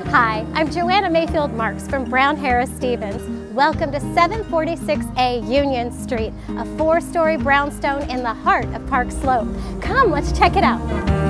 Hi, I'm Joanna Mayfield Marks from Brown Harris Stevens. Welcome to 746A Union Street, a 4-story brownstone in the heart of Park Slope. Come, let's check it out.